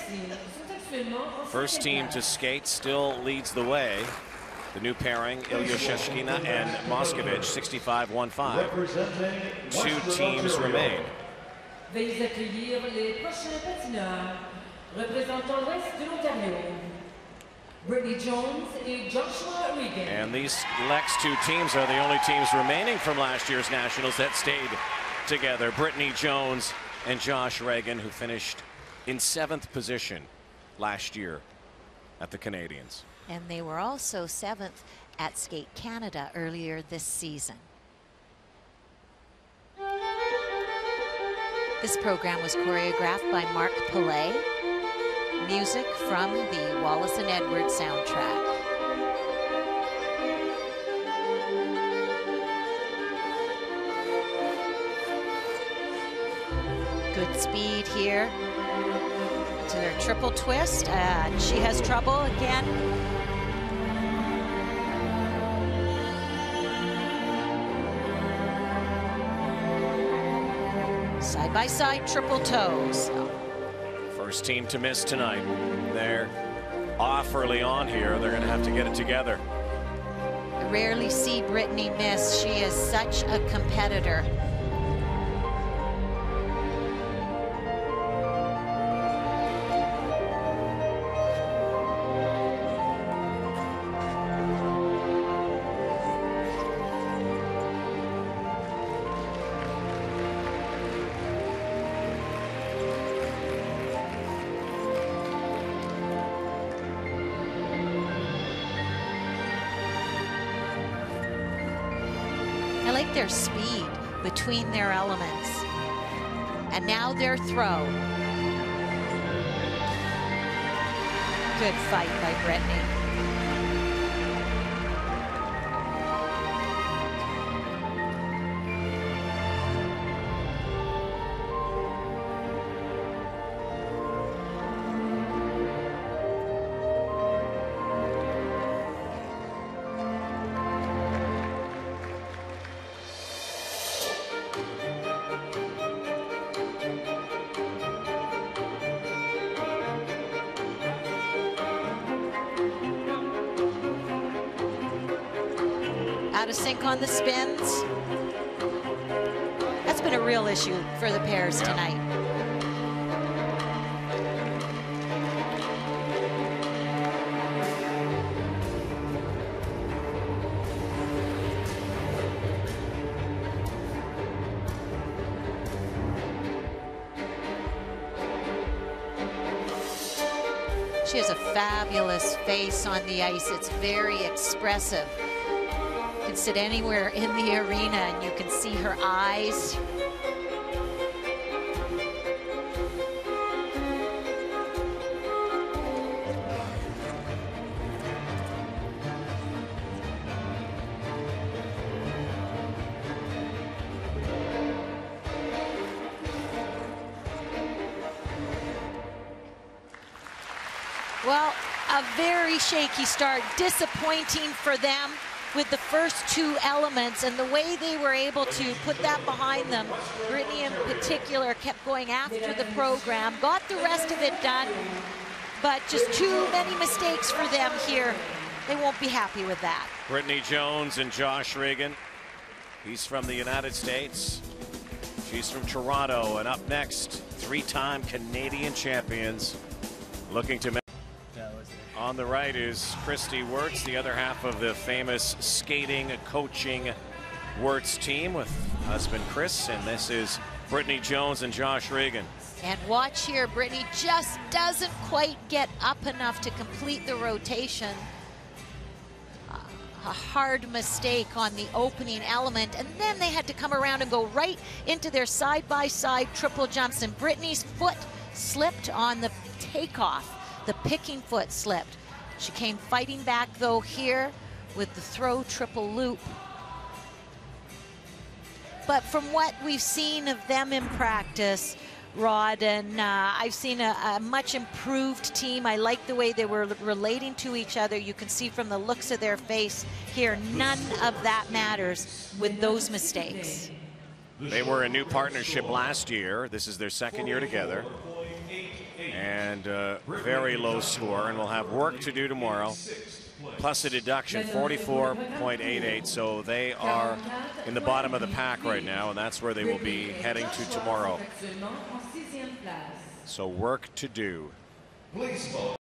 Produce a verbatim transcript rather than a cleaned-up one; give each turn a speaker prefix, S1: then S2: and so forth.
S1: First team to skate still leads the way. The new pairing, Ilya Sheshkina and Moscovich, sixty-five one five. Two teams remain.
S2: Veuillez accueillir les prochains patineurs, représentant l'Ouest de l'Ontario, Brittany Jones et Joshua Regan.
S1: And these next two teams are the only teams remaining from last year's Nationals that stayed together. Brittany Jones and Josh Regan, who finished in seventh position last year at the Canadians.
S3: And they were also seventh at Skate Canada earlier this season. This program was choreographed by Mark Pillay. Music from the Wallace and Edwards soundtrack. Good speed here to their triple twist. Uh, she has trouble again. Side by side triple toes.
S1: First team to miss tonight. They're off early on here. They're going to have to get it together.
S3: I rarely see Brittany miss. She is such a competitor. I like their speed between their elements. And now their throw. Good fight by Brittany. Out of sync on the spins. That's been a real issue for the pairs tonight. She has a fabulous face on the ice. It's very expressive. You can sit anywhere in the arena and you can see her eyes. Well, a very shaky start, disappointing for them with the first two elements and the way they were able to put that behind them. Brittany in particular kept going after the program, got the rest of it done, but just too many mistakes for them here. They won't be happy with that.
S1: Brittany Jones and Josh Regan. He's from the United States. She's from Toronto. And up next, three-time Canadian champions looking to make. On the right is Christy Wirtz, the other half of the famous skating, coaching Wirtz team with husband Chris, and this is Brittany Jones and Josh Regan.
S3: And watch here, Brittany just doesn't quite get up enough to complete the rotation. Uh, a hard mistake on the opening element, and then they had to come around and go right into their side-by-side triple jumps, and Brittany's foot slipped on the takeoff. The picking foot slipped. She came fighting back though here with the throw triple loop. But from what we've seen of them in practice, Rod, and uh, I've seen a, a much improved team. I like the way they were relating to each other. You can see from the looks of their face here, none of that matters with those mistakes.
S1: They were a new partnership last year. This is their second year together. And and uh, very low score, and will have work to do tomorrow. Plus a deduction, forty-four point eight eight, so they are in the bottom of the pack right now, and that's where they will be heading to tomorrow. So work to do.